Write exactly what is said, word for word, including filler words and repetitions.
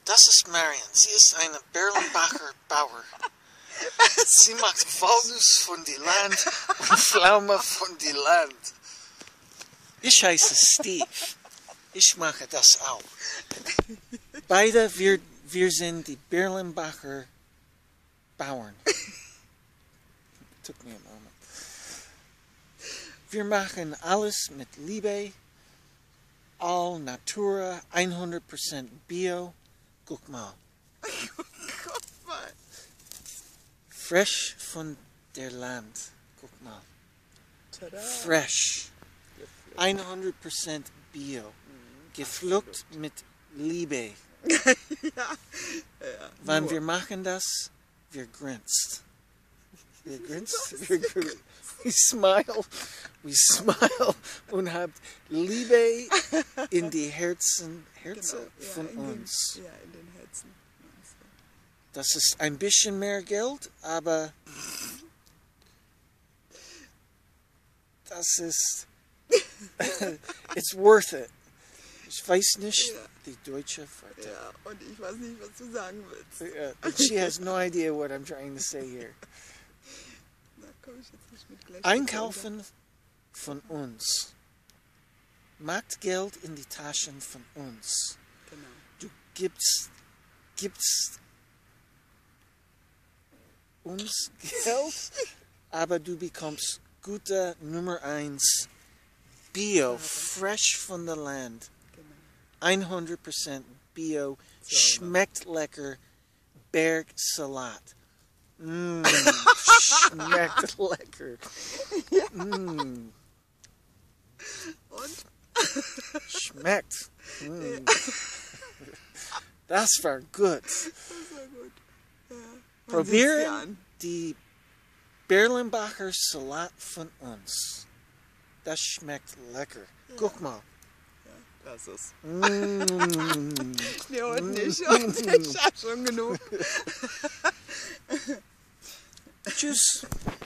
Das ist Marion. Sie ist eine Berlenbacher Bauer. Sie macht Walnuss von die Land und Pflaume von die Land. Ich heiße Steve. Ich mache das auch. Beide, wir, wir sind die Berlenbacher Bauern. Took me a moment. Wir machen alles mit Liebe, all Natura, hundert Prozent Bio. Guck mal. Guck mal. Fresh von der Land. Guck mal. Tada. Fresh. hundert Prozent Bio. Gepflückt mit Liebe. ja. ja. Wann Nur. wir machen das, wir grinst. Wir grinst, wir grinst. We smile, we smile und habt Liebe in die Herzen, Herzen Genau. Ja, von in uns. Den, ja, in den Herzen. Das ist ein bisschen mehr Geld, aber das ist, it's worth it. Ich weiß nicht, Ja. die deutsche Wörter. Ja, und ich weiß nicht, was du sagen willst. Yeah, but she has no idea what I'm trying to say here. Da komme ich jetzt nicht mit gleich. Einkaufen von uns macht Geld in die Taschen von uns. Genau. Du gibst, gibst uns Geld, aber du bekommst gute Nummer eins Bio, fresh von der Land. Genau. hundert Prozent Bio, schmeckt lecker, Bergsalat. Mmm, schmeckt lecker. Mm, Und? schmeckt. Mm. Das war gut. Das war gut. Ja. Man sieht's dir Probieren an. die Berlenbacher Salat von uns. Das schmeckt lecker. Guck mal. Ja, das ist. Mm. Nee, und nicht. Und ich hab schon genug. Tschüss.